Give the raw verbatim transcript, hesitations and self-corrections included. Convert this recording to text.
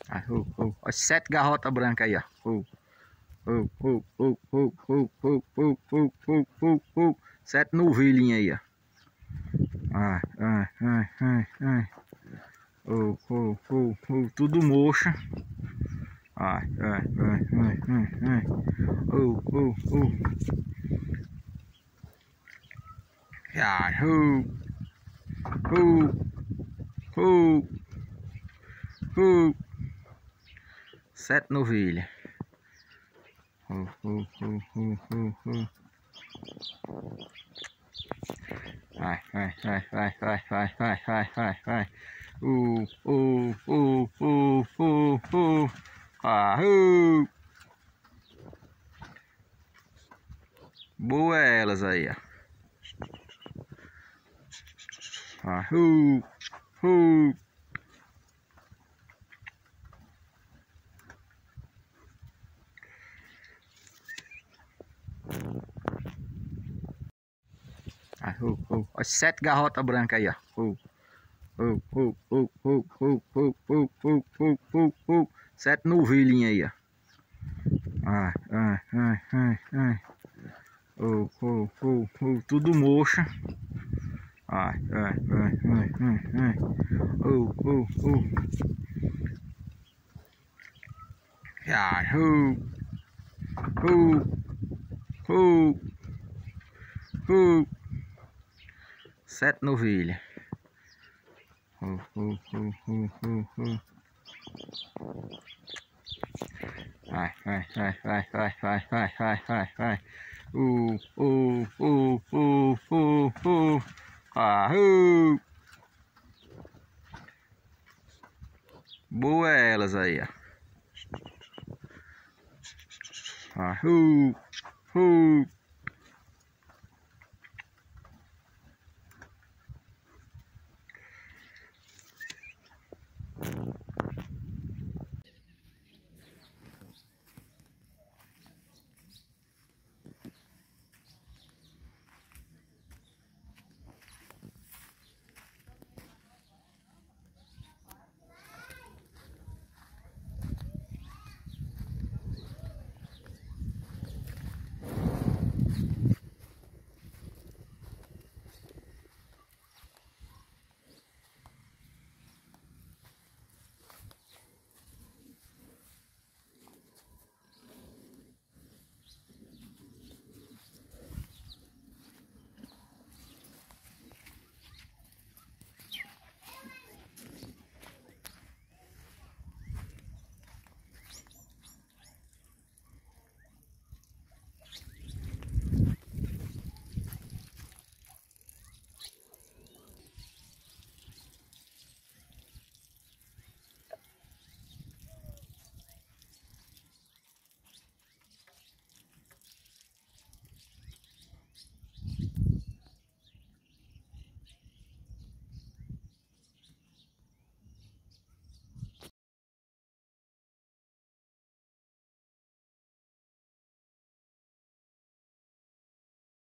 Ah, uh, uh. Olha, sete garrotas brancas aí, ó. Uh, uh, uh, uh, uh, uh, uh, uh, uh, uh, uh, uh. Sete novilhinhas aí, ó. Ai, ai, ai, ai, ai. Uh, uh, uh, uh. Tudo mocha. Ai, ai, ai, ai, ai, ai. Uh, uh, uh. Ai, uh, uh, uh, uh. Sete novilhas. Uh, uh, uh, uh, uh, uh. Vai, vai, vai, vai, vai, vai, vai, vai, vai, vai. Uh, uh, uh, uh, uh, uh. Ah, uh. Boa elas aí, ó. Ah, uh, uh. Ah, uh, uh. Olha, sete garrotas brancas aí, ó. Uh, uh, uh, uh, uh, uh, uh, uh, uh, uh, uh, uh. Sete novilhinhas aí, ó. Ai, ai, ai, ai, ai. Uh, uh, uh, uh. Tudo mocha. Ai, ai, ai, ai, ai, ai. Uh, uh, uh. Ai, uh, uh, uh, uh. Sete novilhas. Uh, uh, uh, uh, uh, uh. Vai, vai, vai, vai, vai, vai, vai, vai, vai, vai. Uh, uh, uh, uh, uh, uh. Ah, uh. Boa elas aí, ó. Ah, uh, uh.